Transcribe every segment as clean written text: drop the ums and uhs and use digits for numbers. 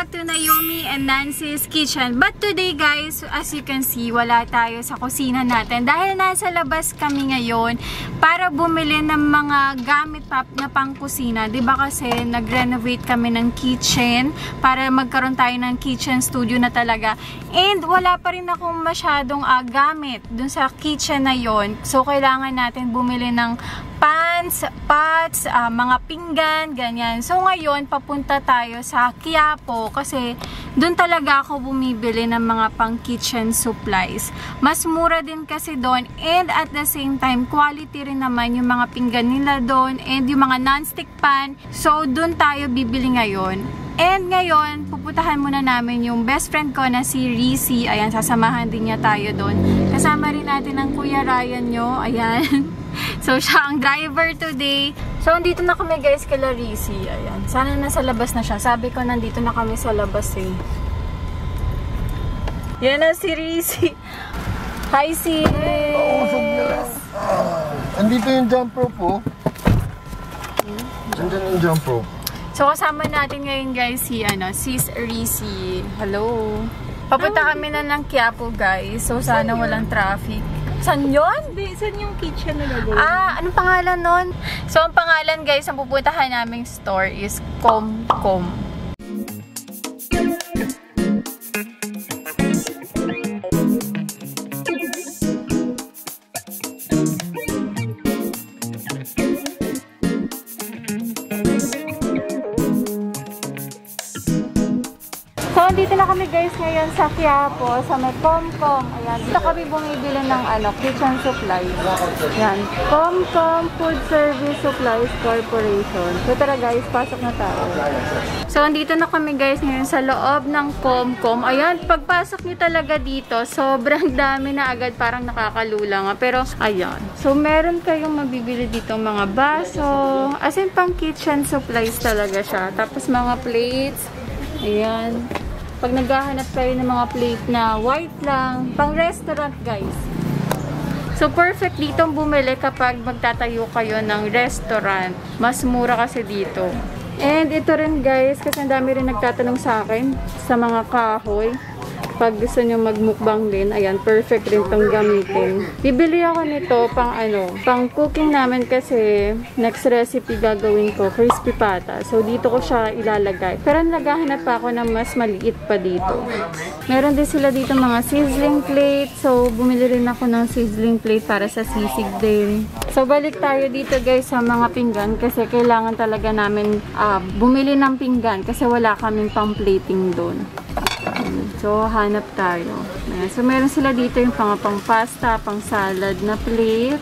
back to Naomi and Nancy's Kitchen. But today guys, as you can see, wala tayo sa kusina natin dahil nasa labas kami ngayon para bumili ng mga gamit na pang kusina. Diba kasi nag-renovate kami ng kitchen para magkaroon tayo ng kitchen studio na talaga. And wala pa rin akong masyadong gamit dun sa kitchen na yon. So kailangan natin bumili ng pans, pots, mga pinggan, ganyan. So ngayon, papunta tayo sa Quiapo kasi doon talaga ako bumibili ng mga pang kitchen supplies. Mas mura din kasi doon and at the same time, quality rin naman yung mga pinggan nila doon and yung mga non-stick pan. So doon tayo bibili ngayon. And ngayon, pupuntahan muna namin yung best friend ko na si Rizzy. Ayan, sasamahan din niya tayo doon. Kasama rin natin ang Kuya Ryan nyo. Ayan. So, siya ang driver today. So, andito na kami guys kay Rizzy. Ayan. Sana nasa labas na siya. Sabi ko, nandito na kami sa labas eh. Yan na si Rizzy. Hi, sis! Andito yung jump rope po. Andito yung jump rope. So, kasama natin ngayon guys si Sis Rizzy. Hello! Papunta kami na ng Quiapo guys. So, sana walang traffic. Saan yun? Saan yung kitchen na gagawin? Anong pangalan nun? So, ang pangalan guys, ang pupuntahan naming store is Comcom. So, dito na kami guys ngayon sa Quiapo, sa may Comcom. Ayan, dito kami bumibili ng kitchen supplies. Ayan, Comcom Food Service Supplies Corporation. So, tara guys, pasok na tayo. So, andito na kami guys ngayon sa loob ng Comcom. Ayan, pagpasok niyo talaga dito, sobrang dami na agad, parang nakakalula nga. Pero, ayan. So, meron kayong mabibili dito mga baso. As in, pang kitchen supplies talaga siya. Tapos, mga plates. Ayan. Pag naghahanap kayo ng mga plate na white lang, pang restaurant guys. So perfect dito bumili kapag magtatayo kayo ng restaurant. Mas mura kasi dito. And ito rin guys, kasi ang dami rin nagtatanong sa akin sa mga kahoy. Pag gusto nyo magmukbang din, ayan, perfect rin tong gamitin. Bibili ako nito pang cooking namin kasi next recipe gagawin ko, crispy pata. So, dito ko siya ilalagay. Pero naghahanap pa ako ng mas maliit pa dito. Meron din sila dito mga sizzling plate. So, bumili rin ako ng sizzling plate para sa sisig din. So, balik tayo dito guys sa mga pinggan kasi kailangan talaga namin bumili ng pinggan kasi wala kaming pang plating doon. So, hanap tayo. Ayan. So, meron sila dito yung pang pasta, pang salad na plate.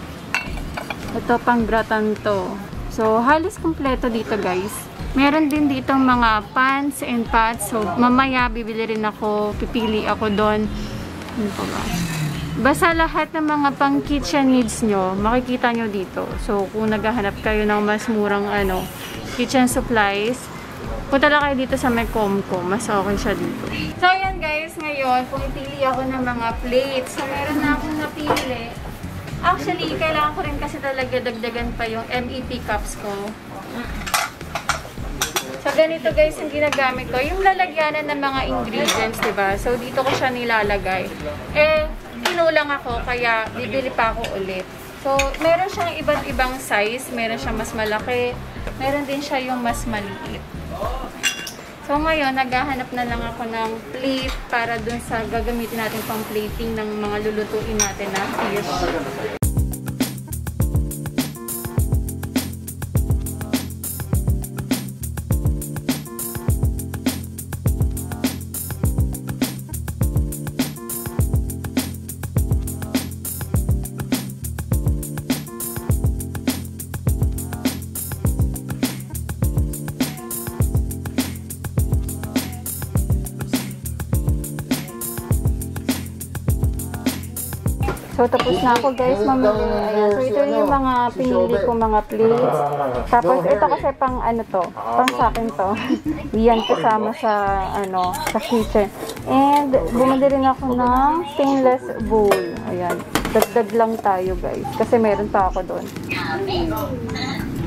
Ito, pang gratin to. So, halos kompleto dito, guys. Meron din dito mga pans and pots. So, mamaya, bibili rin ako. Pipili ako doon. Ano pa ba? Basta lahat ng mga pang kitchen needs nyo, makikita nyo dito. So, kung naghahanap kayo ng mas murang kitchen supplies, punta lang kayo dito sa may Comcom. Mas okay siya dito. So, ayan guys. Ngayon, pumipili ako ng mga plates. So, meron na akong napili. Actually, kailangan ko rin kasi talaga dagdagan pa yung MEP cups ko. So, ganito guys yung ginagamit ko. Yung lalagyanan ng mga ingredients, diba? So, dito ko siya nilalagay. Tinulang ako, kaya bibili pa ako ulit. So, meron siyang iba't ibang size. Meron siyang mas malaki. Meron din siya yung mas maliit. So, ngayon, naghahanap na lang ako ng plate para dun sa gagamitin natin pang plating ng mga lulutuin natin na fish. So, tapos na ako guys mamili. Ayan. So, ito yung mga pinili ko mga plates. Tapos, ito kasi pang pang sa akin to. Yan kasama sa, sa kitchen. And, bumili rin ako ng stainless bowl. Ayan. Dagdag lang tayo guys. Kasi meron pa ako doon.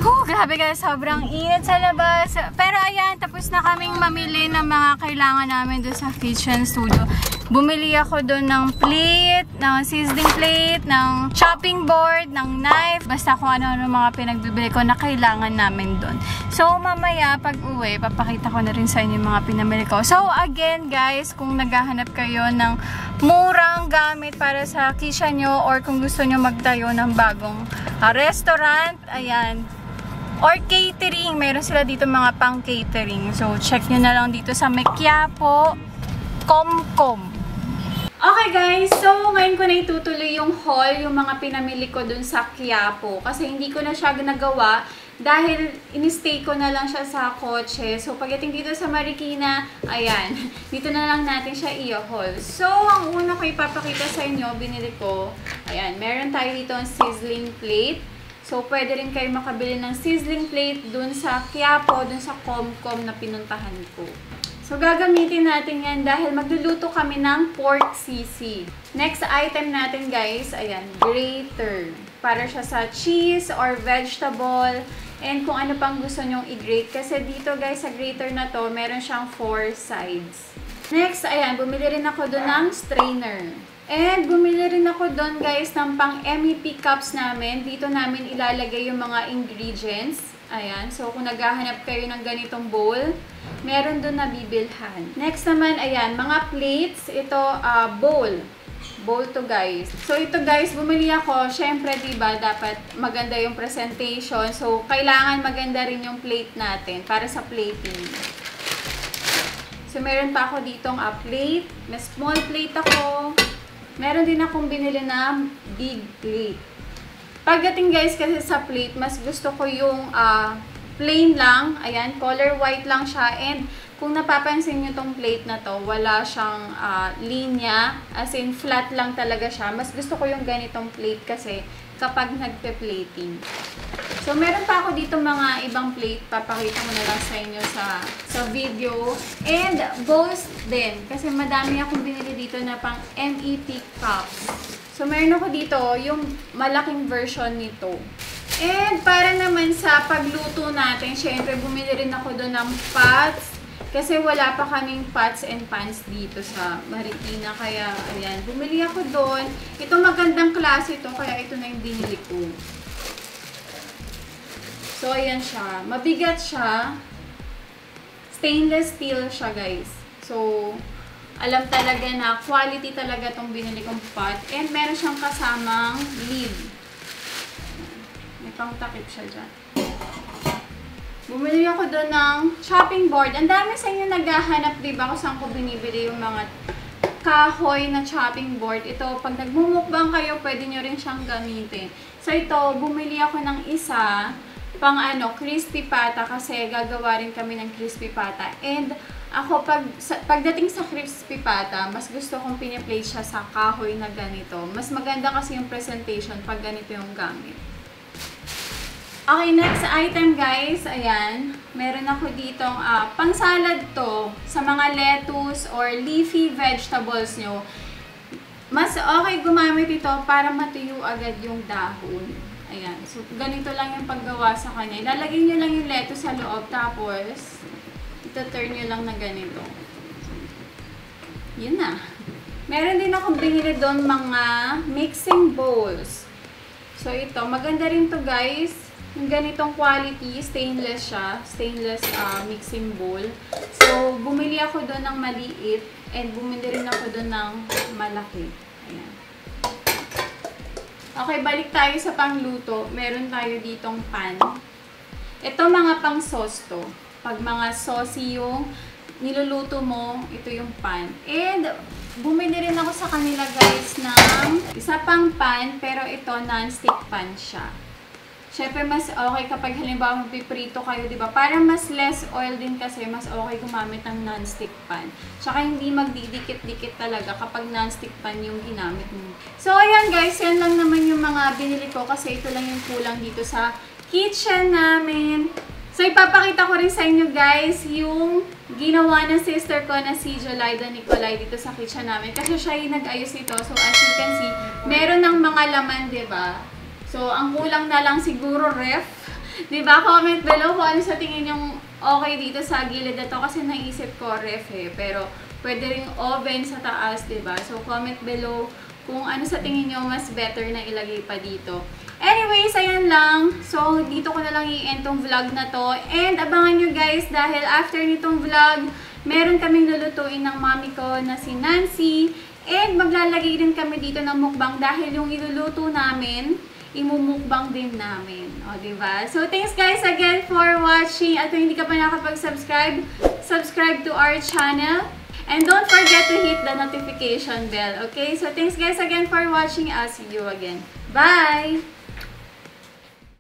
Grabe guys, sobrang init sa labas. Pero ayan, tapos na kaming mamili ng mga kailangan namin doon sa kitchen studio. Bumili ako doon ng plate, ng sizzling plate, ng chopping board, ng knife, basta kung ano-ano mga pinagbibili ko na kailangan namin doon. So mamaya pag uwi, papakita ko na rin sa inyo yung mga pinamili ko. So again guys, kung naghahanap kayo ng murang gamit para sa kitchen nyo or kung gusto nyo magtayo ng bagong restaurant, ayan, or catering, meron sila dito mga pang catering. So check nyo na lang dito sa Quiapo, Comcom. Okay guys, so ngayon ko na itutuloy yung haul, yung mga pinamili ko dun sa Quiapo. Kasi hindi ko na siya nagawa dahil in-stay ko na lang siya sa kotse. So pagdating dito sa Marikina, ayan, dito na lang natin siya i-haul. So ang una ko ipapakita sa inyo, binili ko, ayan, meron tayo dito ang sizzling plate. So pwede rin kayo makabili ng sizzling plate dun sa Quiapo, dun sa Comcom na pinuntahan ko. So, gagamitin natin yan dahil magluluto kami ng pork sisig. Next item natin guys, ayan, grater. Para siya sa cheese or vegetable and kung ano pang gusto nyong i-grate. Kasi dito guys, sa grater na to, meron siyang 4 sides. Next, ayan, bumili rin ako doon ng strainer. And bumili rin ako doon guys ng pang MEP cups namin. Dito namin ilalagay yung mga ingredients. Ayan, so kung naghahanap kayo ng ganitong bowl, meron doon na bibilhan. Next naman, ayan, mga plates. Ito, bowl. Bowl to guys. So ito guys, bumili ako. Syempre, diba, dapat maganda yung presentation. So, kailangan maganda rin yung plate natin para sa plating. So, meron pa ako ditong plate. May small plate ako. Meron din akong binili na big plate. Pagdating guys kasi sa plate, mas gusto ko yung plain lang. Ayan, color white lang siya. And kung napapansin nyo tong plate na to, wala siyang linya. As in, flat lang talaga siya. Mas gusto ko yung ganitong plate kasi kapag nagpe-plating. So, meron pa ako dito mga ibang plate. Papakita ko na lang sa inyo sa video. And bowls din. Kasi madami akong binili dito na pang MEP cups. So, meron ako dito yung malaking version nito. And para naman sa pagluto natin, syempre bumili rin ako doon ng pots. Kasi wala pa kaming pots and pans dito sa Marikina. Kaya, ayan, bumili ako doon. Ito magandang klase ito, kaya ito na yung binili ko. So, ayan siya. Mabigat siya. Stainless steel siya, guys. So, alam talaga na quality talaga itong binili kong pot. And meron siyang kasamang lid. May pang takip siya dyan. Bumili ako doon ng chopping board. Ang dami sa inyo naghahanap, diba, kung saan ko binibili yung mga kahoy na chopping board. Ito, pag nagmumukbang kayo, pwede nyo rin siyang gamitin. So ito, bumili ako ng isa pang crispy pata kasi gagawa rin kami ng crispy pata. And ako, pagdating sa crispy pata, mas gusto kong piniplate siya sa kahoy na ganito. Mas maganda kasi yung presentation pag ganito yung gamit. Okay, next item guys, ayan. Meron ako ditong pang salad to sa mga lettuce or leafy vegetables nyo. Mas okay gumamit ito para matuyo agad yung dahon. Ayan. So, ganito lang yung paggawa sa kanya. Ilalagay nyo lang yung lettuce sa loob, tapos ito-turn nyo lang na ganito. Yun na. Meron din akong binili doon mga mixing bowls. So, ito. Maganda rin to guys. Yung ganitong quality, stainless siya. Stainless mixing bowl. So, bumili ako doon ng maliit and bumili rin ako doon ng malaki. Ayan. Okay, balik tayo sa pangluto. Meron tayo ditong pan. Ito mga pang sauce to. Pag mga saucy yung niluluto mo, ito yung pan. And bumili rin ako sa kanila guys ng isa pang pan, pero ito non-stick pan siya. Syempre, mas okay kapag halimbawa magpiprito kayo, di ba? Para mas less oil din kasi, mas okay gumamit ng non-stick pan. Tsaka hindi magdidikit-dikit talaga kapag non-stick pan yung ginamit mo. So, ayan guys, yan lang naman yung mga binili ko kasi ito lang yung kulang dito sa kitchen namin. So, ipapakita ko rin sa inyo guys yung ginawa ng sister ko na si Jolaida Nicolay dito sa kitchen namin. Kasi siya yung nag-ayos nito. So, as you can see, meron ng mga laman, di ba? So, ang kulang na lang siguro ref. Diba? Comment below kung ano sa tingin yung okay dito sa gilid na to. Kasi naisip ko ref pero pwede ring oven sa taas, diba? So, comment below kung ano sa tingin nyo mas better na ilagay pa dito. Anyways, ayan lang. So, dito ko na lang i-end tong vlog na to. And abangan nyo guys, dahil after nitong vlog, meron kaming lulutuin ng mami ko na si Nancy. And maglalagay din kami dito ng mukbang dahil yung iluluto namin, imumukbang din namin. O, diba? So, thanks guys again for watching. At kung hindi ka pa nakapag-subscribe, subscribe to our channel. And don't forget to hit the notification bell. Okay? So, thanks guys again for watching. I'll see you again. Bye!